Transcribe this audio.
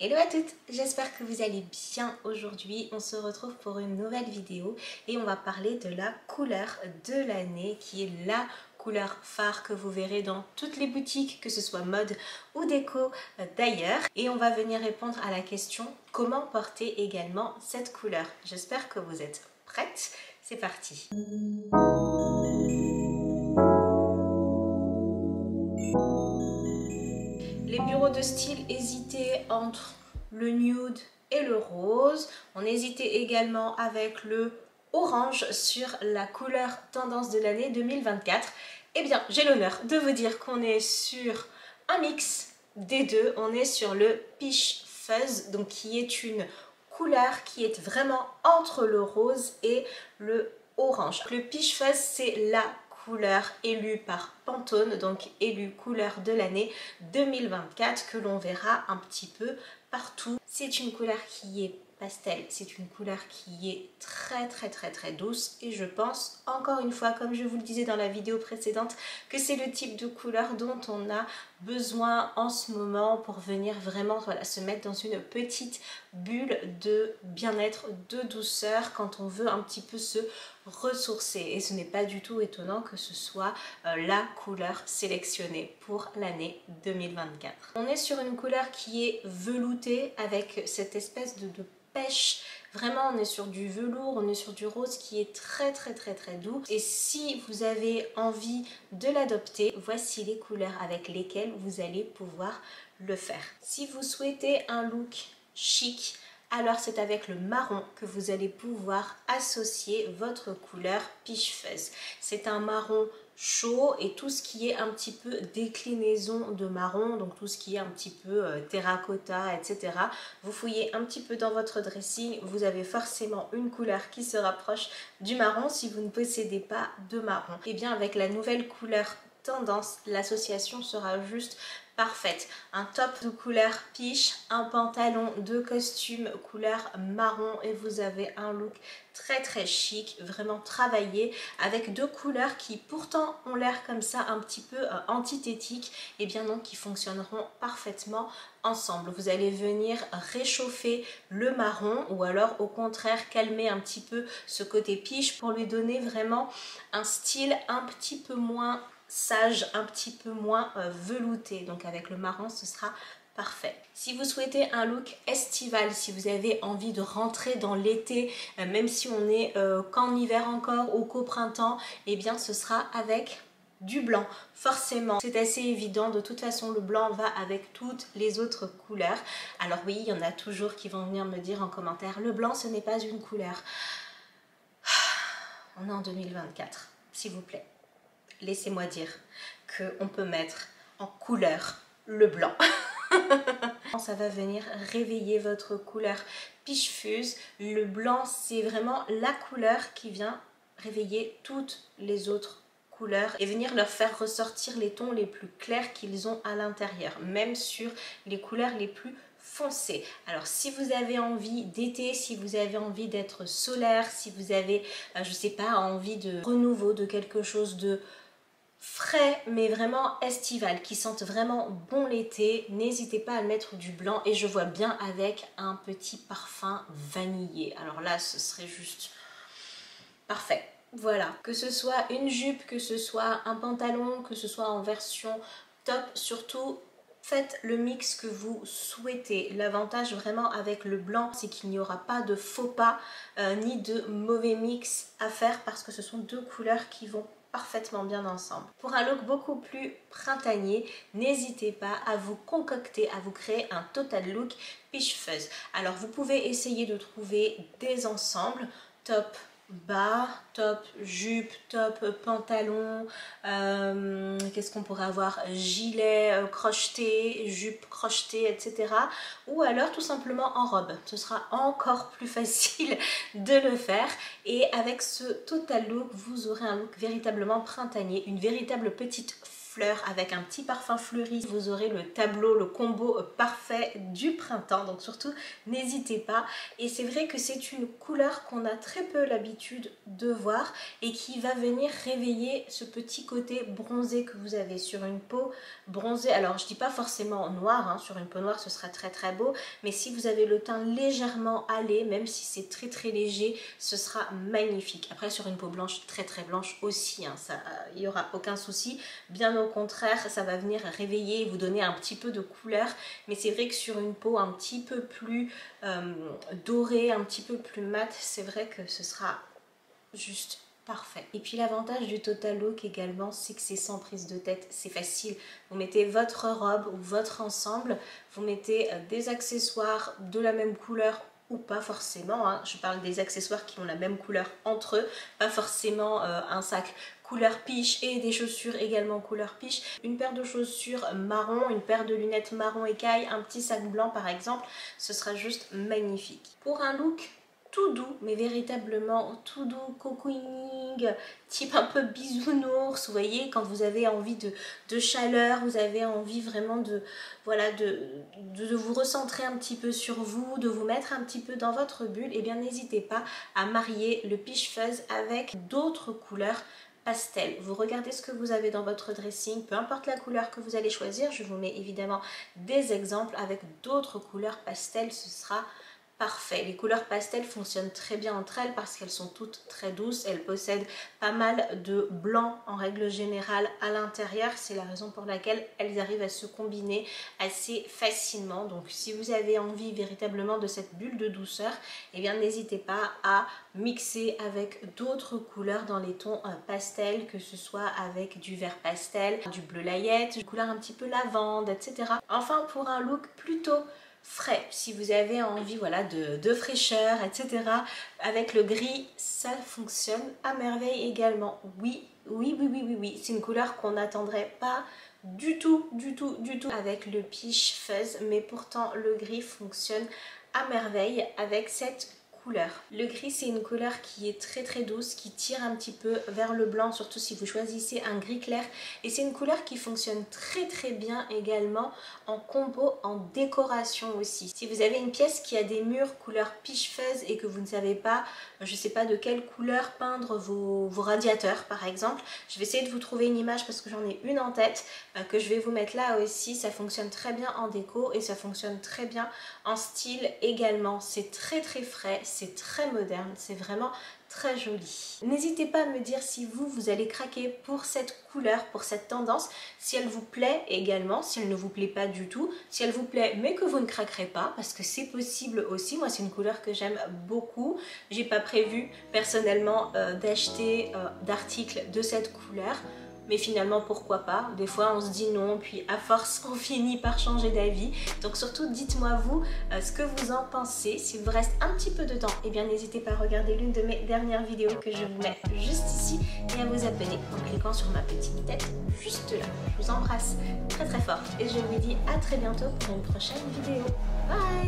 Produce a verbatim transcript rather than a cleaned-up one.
Hello à toutes, j'espère que vous allez bien aujourd'hui. On se retrouve pour une nouvelle vidéo et on va parler de la couleur de l'année qui est la couleur phare que vous verrez dans toutes les boutiques, que ce soit mode ou déco d'ailleurs. Et on va venir répondre à la question comment porter également cette couleur. J'espère que vous êtes prêtes. C'est parti. Les bureaux de style hésitaient entre le nude et le rose. On hésitait également avec le orange sur la couleur tendance de l'année deux mille vingt-quatre. Eh bien, j'ai l'honneur de vous dire qu'on est sur un mix des deux. On est sur le Peach Fuzz, donc qui est une couleur qui est vraiment entre le rose et le orange. Le Peach Fuzz, c'est la couleur élue par Pantone, donc élue couleur de l'année deux mille vingt-quatre, que l'on verra un petit peu partout. C'est une couleur qui est pastel, c'est une couleur qui est très très très très douce et je pense encore une fois, comme je vous le disais dans la vidéo précédente, que c'est le type de couleur dont on a besoin en ce moment pour venir vraiment voilà, se mettre dans une petite bulle de bien-être, de douceur quand on veut un petit peu se ressourcer. Et ce n'est pas du tout étonnant que ce soit euh, la couleur sélectionnée pour l'année deux mille vingt-quatre. On est sur une couleur qui est veloutée avec cette espèce de, de pêche. Vraiment, on est sur du velours, on est sur du rose qui est très très très très doux. Et si vous avez envie de l'adopter, voici les couleurs avec lesquelles vous allez pouvoir le faire. Si vous souhaitez un look chic, alors c'est avec le marron que vous allez pouvoir associer votre couleur Peach Fuzz. C'est un marron chaud et tout ce qui est un petit peu déclinaison de marron, donc tout ce qui est un petit peu euh, terracotta, et cetera. Vous fouillez un petit peu dans votre dressing, vous avez forcément une couleur qui se rapproche du marron si vous ne possédez pas de marron. Et bien avec la nouvelle couleur tendance, l'association sera juste parfaite. Un top de couleur peach, un pantalon de costume couleur marron et vous avez un look très très chic, vraiment travaillé avec deux couleurs qui pourtant ont l'air comme ça un petit peu euh, antithétiques et bien non qui fonctionneront parfaitement ensemble. Vous allez venir réchauffer le marron ou alors au contraire calmer un petit peu ce côté peach pour lui donner vraiment un style un petit peu moins sage, un petit peu moins euh, velouté. Donc avec le marron ce sera parfait. Si vous souhaitez un look estival, si vous avez envie de rentrer dans l'été, euh, même si on est euh, qu'en hiver encore ou qu'au printemps, eh bien ce sera avec du blanc. Forcément, c'est assez évident. De toute façon, le blanc va avec toutes les autres couleurs. Alors oui, il y en a toujours qui vont venir me dire en commentaire, le blanc ce n'est pas une couleur. On est en deux mille vingt-quatre, s'il vous plaît. Laissez-moi dire qu'on peut mettre en couleur le blanc. Ça va venir réveiller votre couleur Peach Fuzz. Le blanc, c'est vraiment la couleur qui vient réveiller toutes les autres couleurs et venir leur faire ressortir les tons les plus clairs qu'ils ont à l'intérieur, même sur les couleurs les plus foncées. Alors si vous avez envie d'été, si vous avez envie d'être solaire, si vous avez, euh, je sais pas, envie de renouveau, de quelque chose de frais mais vraiment estival, qui sentent vraiment bon l'été, n'hésitez pas à mettre du blanc et je vois bien avec un petit parfum vanillé. Alors là ce serait juste parfait. Voilà, que ce soit une jupe, que ce soit un pantalon, que ce soit en version top, surtout faites le mix que vous souhaitez. L'avantage vraiment avec le blanc, c'est qu'il n'y aura pas de faux pas euh, ni de mauvais mix à faire parce que ce sont deux couleurs qui vont parfaitement bien ensemble. Pour un look beaucoup plus printanier, n'hésitez pas à vous concocter, à vous créer un total look Peach Fuzz. Alors vous pouvez essayer de trouver des ensembles top bas, top jupe, top pantalon, euh, qu'est-ce qu'on pourrait avoir, gilet euh, crocheté, jupe crochetée, et cetera. Ou alors tout simplement en robe, ce sera encore plus facile de le faire et avec ce total look, vous aurez un look véritablement printanier, une véritable petite fleurs avec un petit parfum fleuri. Vous aurez le tableau, le combo parfait du printemps, donc surtout n'hésitez pas. Et c'est vrai que c'est une couleur qu'on a très peu l'habitude de voir et qui va venir réveiller ce petit côté bronzé que vous avez sur une peau bronzée. Alors je dis pas forcément noir, hein, sur une peau noire ce sera très très beau, mais si vous avez le teint légèrement hâlé, même si c'est très très léger, ce sera magnifique. Après sur une peau blanche, très très blanche aussi, hein, ça, il n'y aura aucun souci. Bien au contraire, ça va venir réveiller et vous donner un petit peu de couleur. Mais c'est vrai que sur une peau un petit peu plus euh, dorée, un petit peu plus mate, c'est vrai que ce sera juste parfait. Et puis l'avantage du Total Look également, c'est que c'est sans prise de tête, c'est facile. Vous mettez votre robe ou votre ensemble, vous mettez euh, des accessoires de la même couleur ou pas forcément, hein. Je parle des accessoires qui ont la même couleur entre eux, pas forcément euh, un sac couleur piche et des chaussures également couleur piche, une paire de chaussures marron, une paire de lunettes marron écaille, un petit sac blanc par exemple, ce sera juste magnifique. Pour un look tout doux, mais véritablement tout doux, cocooning, type un peu bisounours, vous voyez, quand vous avez envie de, de chaleur, vous avez envie vraiment de, voilà, de, de, de vous recentrer un petit peu sur vous, de vous mettre un petit peu dans votre bulle, et bien n'hésitez pas à marier le Peach Fuzz avec d'autres couleurs pastel. Vous regardez ce que vous avez dans votre dressing, peu importe la couleur que vous allez choisir, je vous mets évidemment des exemples avec d'autres couleurs pastel, ce sera parfait. Les couleurs pastel fonctionnent très bien entre elles parce qu'elles sont toutes très douces. Elles possèdent pas mal de blanc en règle générale à l'intérieur. C'est la raison pour laquelle elles arrivent à se combiner assez facilement. Donc si vous avez envie véritablement de cette bulle de douceur, eh bien n'hésitez pas à mixer avec d'autres couleurs dans les tons pastel, que ce soit avec du vert pastel, du bleu layette, une couleur un petit peu lavande, et cetera. Enfin, pour un look plutôt frais, si vous avez envie voilà, de, de fraîcheur, et cetera. Avec le gris, ça fonctionne à merveille également. Oui, oui, oui, oui, oui, oui. C'est une couleur qu'on n'attendrait pas du tout, du tout, du tout avec le Peach Fuzz, mais pourtant le gris fonctionne à merveille avec cette couleur. Le gris, c'est une couleur qui est très très douce, qui tire un petit peu vers le blanc, surtout si vous choisissez un gris clair, et c'est une couleur qui fonctionne très très bien également en combo, en décoration aussi. Si vous avez une pièce qui a des murs couleur Peach Fuzz et que vous ne savez pas, je sais pas de quelle couleur peindre vos, vos radiateurs par exemple, je vais essayer de vous trouver une image parce que j'en ai une en tête euh, que je vais vous mettre là aussi. Ça fonctionne très bien en déco et ça fonctionne très bien en style également. C'est très très frais, c'est très moderne, c'est vraiment très joli. N'hésitez pas à me dire si vous, vous allez craquer pour cette couleur, pour cette tendance, si elle vous plaît également, si elle ne vous plaît pas du tout, si elle vous plaît mais que vous ne craquerez pas, parce que c'est possible aussi. Moi, c'est une couleur que j'aime beaucoup. J'ai pas prévu personnellement euh, d'acheter euh, d'articles de cette couleur. Mais finalement, pourquoi pas? Des fois, on se dit non, puis à force, on finit par changer d'avis. Donc surtout, dites-moi vous euh, ce que vous en pensez. S'il vous reste un petit peu de temps, eh bien n'hésitez pas à regarder l'une de mes dernières vidéos que je vous mets juste ici et à vous abonner en cliquant sur ma petite tête juste là. Je vous embrasse très très fort et je vous dis à très bientôt pour une prochaine vidéo. Bye!